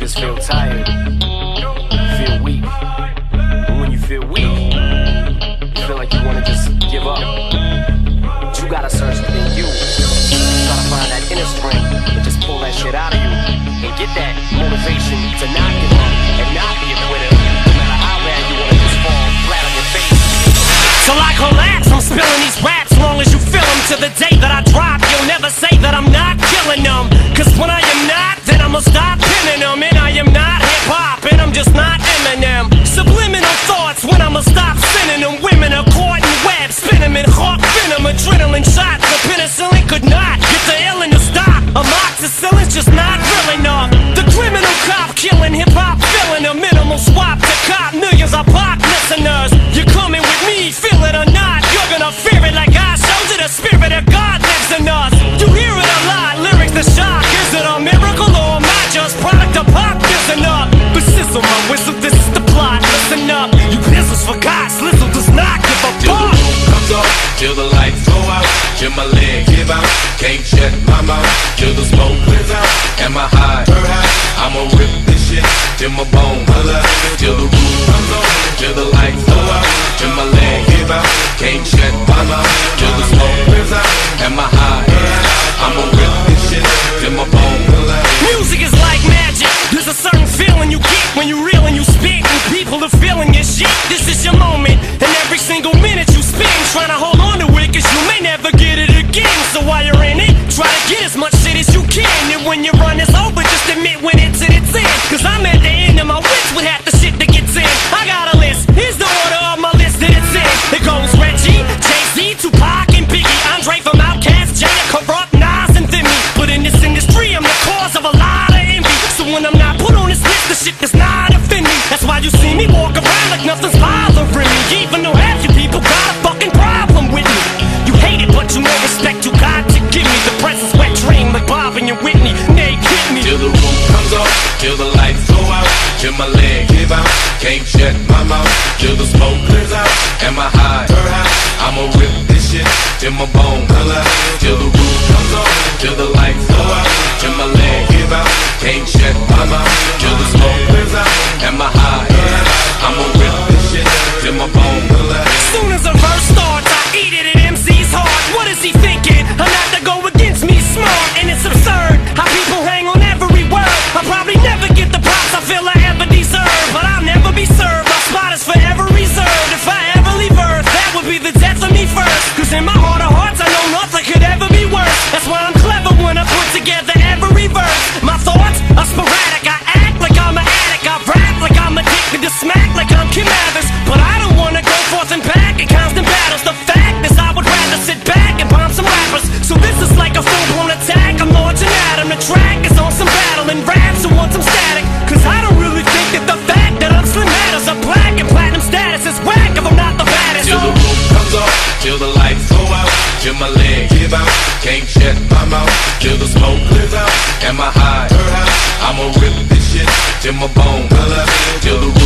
just feel tired, feel weak. And when you feel weak, you feel like you wanna just give up. But you gotta search within you. Try to find that inner strength and just pull that shit out of you and get that motivation to not give up and not be a quitter, no matter how bad you wanna just fall flat on your face. Till I collapse, I'm spilling these raps long as you feel them. To the day that I drop, you'll never say that I'm not killing them. Cause when I am not, then I'ma stop pinning them. And I am not hip-hop, and I'm just not Eminem. Subliminal thoughts when I'ma stop sending them. Women are caught in web, spin them in hawk venom. Adrenaline shots, the penicillin could not get the illin to stop. Amoxicillin's just not real enough. The criminal cop killing hip-hop, filling a minimal swap to cop millions of pop listeners. You're coming with me, feel it or not, you're gonna fear it like I showed you. The spirit of God lives in us. You hear it a lot, lyrics the shock. Is it a miracle or am I just product of pop? Listen up, but sizzle my whistle, this is the plot. Listen up, you pistols for God, Slizzle does not give a till fuck. the roof comes off, till the lights go out, till my leg give out, can't shut my mouth, till the smoke clears out. Am I high? I'ma rip this shit till my bone holler, till the roof comes off, till the lights go out, till my leg give out, can't shut my mouth, till the smoke clears out. Am I high? I'ma rip this shit till my bone holler. Music is like magic. There's a certain feeling you get when you reel and you spit, and people are feeling your shit. This is your moment, and every single minute you spend trying to hold on to it, cause you may never get it again. So while you're in it, try to get as much shit as you can. And when your run is over, just admit when it's in its end. Cause I'm at the end of my wits with half the shit that gets in. I got a list, here's the order of my list that it's in. It goes Reggie, Jay-Z, Tupac, and Biggie, Andre from Outkast, Jada, Corrupt, Nas, and Thimmy. But in this industry, I'm the cause of a lot of envy. So when I'm not put on this list, the shit does not offend me. That's why you see me walk around like nothing's bothering me. Even though half you people got a fucking problem with me. You hate it, but you know respect you got to give me. The presence wet dream like Bob and your Whitney. Nay, hit me. Till the roof comes off, till the lights go out, till my leg give out, can't shut my mouth, till the smoke clears out. Am I high? I'ma rip this shit till my bone holler, till the roof comes off, till the lights go out, till my leg give out, can't shut my mouth, till the smoke clears out. Am I high? I'ma rip this shit till my bone holler. Soon as a verse starts, I eat it at MC's heart. What is he thinking? I'm not to go against me, smart, and it's absurd how people hang on every word. I'll probably never get the props I feel I ever deserve, but I'll never be served. My spot is forever reserved. If I ever leave Earth, that would be the death of me first. Cause in my heart of hearts, I know nothing could ever be worse. That's why I'm clever when I put together every verse. My thoughts are sporadic. I act like I'm an addict. I rap like I'm addicted to smack like I'm Kim Mathers. But I don't wanna go forth and back in constant battles. The fact is I would rather sit back and bomb some rappers. So this is like a full-blown attack. I'm launching at him. The track is on some battle and raps who want some static. Cause I don't really think that the fact that I'm slim matters. A black and platinum status is whack if I'm not the baddest. Till the roof comes off, till the lights go out, till my leg give out, can't shut my mouth, till the smoke clears out. Am I high? I'ma rip this shit till my bone holler, till the